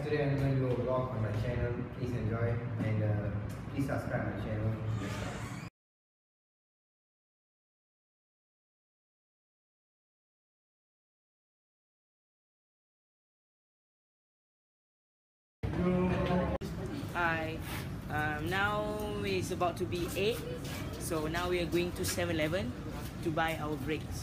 today I'm going to do a vlog on my channel. Please enjoy and please subscribe my channel. Hi, now it's about to be 8, so now we are going to 7-Eleven to buy our breaks.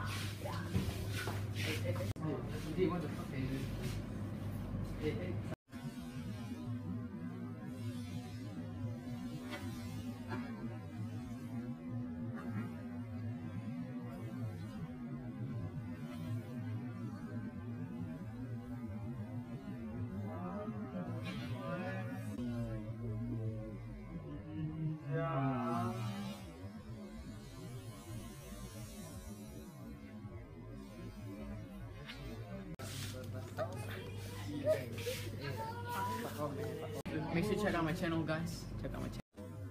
Make sure to check out my channel, guys. Check out my channel.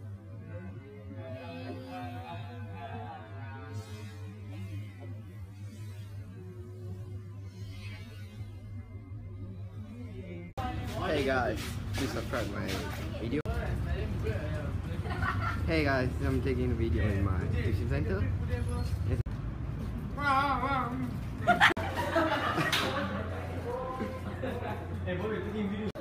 Hey guys, please subscribe my video. Hey guys, I'm taking a video in my tuition center. Hey, boy, taking video.